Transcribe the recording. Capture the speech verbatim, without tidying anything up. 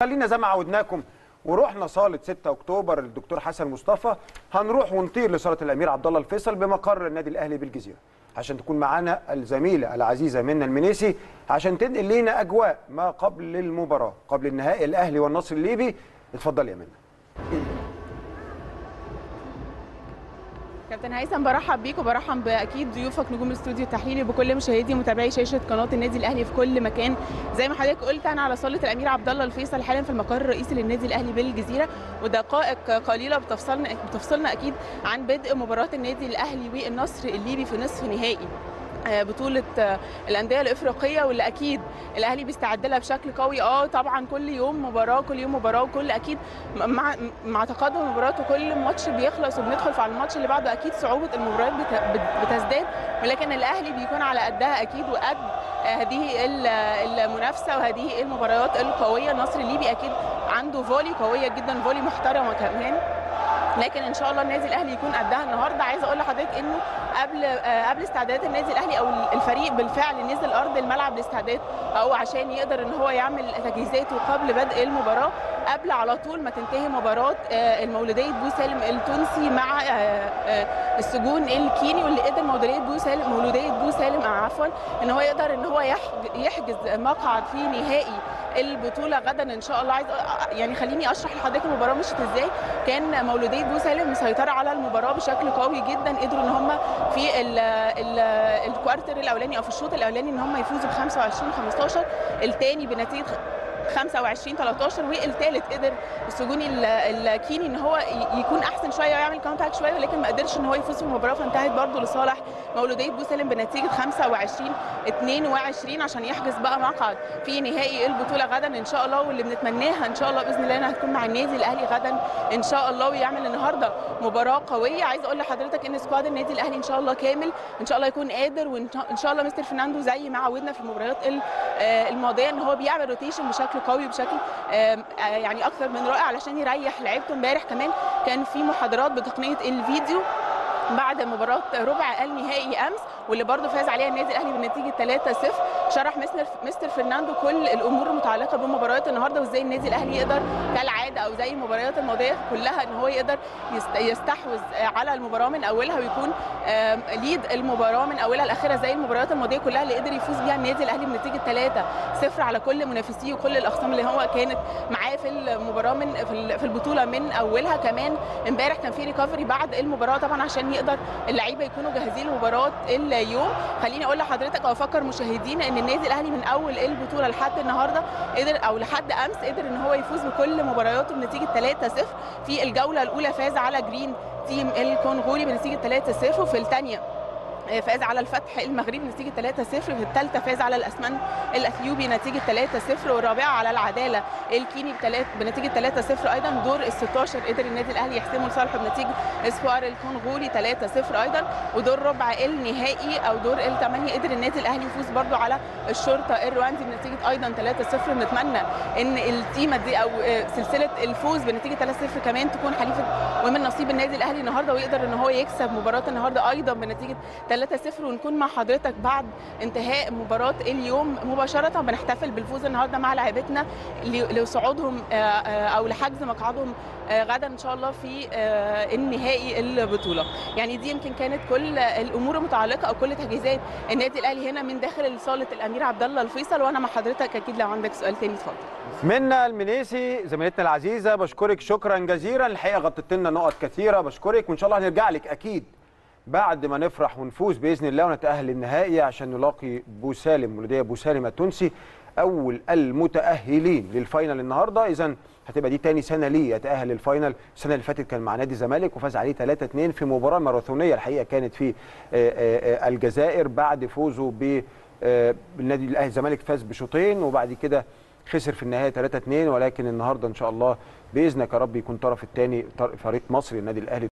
خلينا زي ما عودناكم ورحنا صاله ستة اكتوبر الدكتور حسن مصطفى، هنروح ونطير لصاله الامير عبد الله الفيصل بمقر النادي الاهلي بالجزيره عشان تكون معانا الزميله العزيزه منى المنيسي عشان تنقل لنا اجواء ما قبل المباراه، قبل النهائي الاهلي والنصر الليبي. اتفضل يا منى. كابتن هيثم، برحب بيك وبرحب باكيد ضيوفك نجوم الاستوديو التحليلي بكل مشاهدي ومتابعي شاشه قناه النادي الاهلي في كل مكان. زي ما حضرتك قلت انا على صاله الامير عبد الله الفيصل حالا في المقر الرئيسي للنادي الاهلي بالجزيره، ودقائق قليله بتفصلنا بتفصلنا اكيد عن بدء مباراه النادي الاهلي والنصر الليبي في نصف نهائي بطولة الأندية الإفريقية، واللي أكيد الأهلي بيستعد لها بشكل قوي. اه طبعا كل يوم مباراة كل يوم مباراة وكل أكيد مع مع تقدم المباريات وكل ماتش بيخلص وبندخل على الماتش اللي بعده أكيد صعوبة المباريات بتزداد، ولكن الأهلي بيكون على قدها أكيد وقد هذه المنافسة وهذه المباريات القوية. النصر الليبي أكيد عنده فولي قوية جدا، فولي محترمة كمان، لكن ان شاء الله النادي الاهلي يكون قدها النهارده. عايزه اقول لحضرتك انه قبل قبل استعدادات النادي الاهلي او الفريق بالفعل نزل ارض الملعب لاستعداد او عشان يقدر ان هو يعمل تجهيزاته قبل بدء المباراه، قبل على طول ما تنتهي مباراه المولوديه بوسالم التونسي مع السجون الكيني، واللي قدر مولوديه بوسالم مولوديه بوسالم عفوا ان هو يقدر ان هو يحجز مقعد في نهائي البطوله غدا ان شاء الله. عايز يعني خليني اشرح لحضرتك المباراه مشت ازاي. كان مولوديه بوسالم مسيطره على المباراه بشكل قوي جدا، قدروا ان هم في ال ال الكوارتر الاولاني او في الشوط الاولاني ان هم يفوزوا ب خمسة وعشرين خمستاشر، الثاني بنتيجه خمسة وعشرين تلتاشر، والثالث قدر السجوني الكيني ان هو يكون احسن شويه ويعمل كونتاكت شويه، ولكن ما قدرش ان هو يفوز في المباراه، فانتهت برده لصالح مولوديه بوسالم بنتيجه خمسة وعشرين اتنين وعشرين عشان يحجز بقى مقعد في نهائي البطوله غدا ان شاء الله، واللي بنتمناها ان شاء الله باذن الله انها هتكون مع النادي الاهلي غدا ان شاء الله ويعمل النهارده مباراه قويه. عايز اقول لحضرتك ان سكواد النادي الاهلي ان شاء الله كامل، ان شاء الله يكون قادر، وان شاء الله مستر فرناندو زي ما عودنا في المباريات الماضيه ان هو بيعمل روتيشن بشكل قوي بشكل يعني اكثر من رائع علشان يريح لعيبته. امبارح كمان كان في محاضرات بتقنيه الفيديو بعد مباراه ربع النهائي امس، واللي برضه فاز عليها النادي الاهلي بنتيجه ثلاثة صفر. شرح مستر مستر فرناندو كل الامور المتعلقه بمباريات النهارده وازاي النادي الاهلي يقدر كالعاده او زي المباريات الماضيه كلها ان هو يقدر يستحوذ على المباراه من اولها ويكون ليد المباراه من اولها لاخرها زي المباريات الماضيه كلها اللي قدر يفوز بيها النادي الاهلي بنتيجه ثلاثة صفر على كل منافسيه وكل الاخصام اللي هو كانت معاه في المباراه من في البطوله من اولها. كمان امبارح كان في ريكفري بعد المباراه طبعا عشان يقدر اللعيبه يكونوا جاهزين لمباراه اليوم. خليني اقول لحضرتك او افكر مشاهدينا ان النادي الاهلي من اول البطوله لحد النهارده قدر او لحد امس قدر ان هو يفوز بكل مبارياته بنتيجه ثلاثة صفر. في الجوله الاولى فاز على جرين تيم الكونغولي بنتيجه ثلاثة صفر، وفي الثانيه فاز على الفتح المغربي نتيجه ثلاثة صفر، في الثالثه فاز على الاسمن الاثيوبي نتيجه ثلاثة صفر، والرابعه على العداله الكيني بنتيجه ثلاثة صفر ايضا. دور ال ستاشر قدر النادي الاهلي يحسمه لصالحه بنتيجه اسفوار الكونغولي ثلاثة صفر ايضا، ودور ربع النهائي او دور الثمانيه قدر النادي الاهلي يفوز برده على الشرطه الرواندي بنتيجه ايضا ثلاثة صفر. بنتمنى ان التيمه دي او سلسله الفوز بنتيجه ثلاثة صفر كمان تكون حليفه ومن نصيب النادي الاهلي النهارده ويقدر ان هو يكسب مباراه النهارده ايضا بنتيجه ثلاثة صفر، ونكون مع حضرتك بعد انتهاء مباراه اليوم مباشره بنحتفل بالفوز النهارده مع لاعبتنا لصعودهم او لحجز مقعدهم غدا ان شاء الله في النهائي البطوله. يعني دي يمكن كانت كل الامور المتعلقه او كل تجهيزات النادي الاهلي هنا من داخل صاله الامير عبد الله الفيصل، وانا مع حضرتك اكيد لو عندك سؤال تاني اتفضل. منى المنيسي زميلتنا العزيزه بشكرك شكرا جزيلا، الحقيقه غطيت لنا نقط كثيره، بشكرك وان شاء الله هنرجع لك اكيد بعد ما نفرح ونفوز باذن الله ونتاهل للنهائي عشان نلاقي بوسالم مولوديه بوسالم التونسي اول المتاهلين للفاينل النهارده. اذا هتبقى دي ثاني سنه ليه يتاهل للفاينل، السنه اللي فاتت كان مع نادي الزمالك وفاز عليه ثلاثة اتنين في مباراه ماراثونيه الحقيقه كانت في الجزائر بعد فوزه بالنادي الاهلي. الزمالك فاز بشوطين وبعد كده خسر في النهايه ثلاثة اتنين، ولكن النهارده ان شاء الله باذنك يا رب يكون طرف الثاني فريق مصري النادي الاهلي.